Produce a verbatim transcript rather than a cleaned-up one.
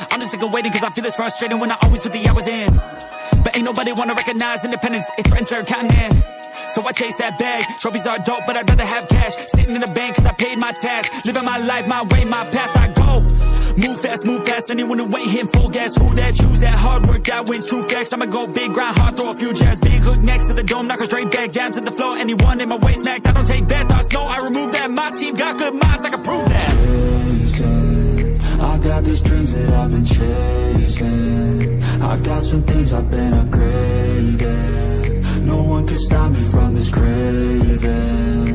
I'm just sick of waiting cause I feel it's frustrating when I always put the hours in. But ain't nobody wanna recognize independence, it threatens their continent. So I chase that bag, trophies are dope but I'd rather have cash. Sitting in the bank cause I paid my tax. Living my life, my way, my path, I go. Move fast, move fast, anyone who ain't hitting full gas. Who that, choose that, hard work, that wins, true facts. I'ma go big, grind hard, throw a few jabs. Big hook next to the dome, knock her straight back down to the floor. Anyone in my way smacked, I don't take bad thoughts, no, I remove that. My team got good minds, I can prove that. Chasing, I got these dreams that I've been chasing. I got some things I've been upgrading. No one can stop me from this craving.